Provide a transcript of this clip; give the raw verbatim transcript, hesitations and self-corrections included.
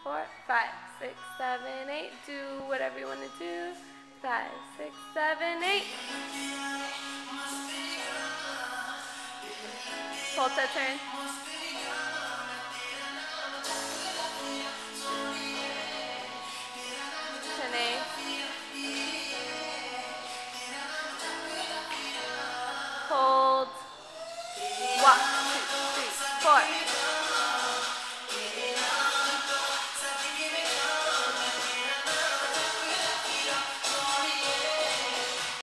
four, five, six, seven, eight. Do whatever you want to do. Five, six, seven, eight. Volta turn.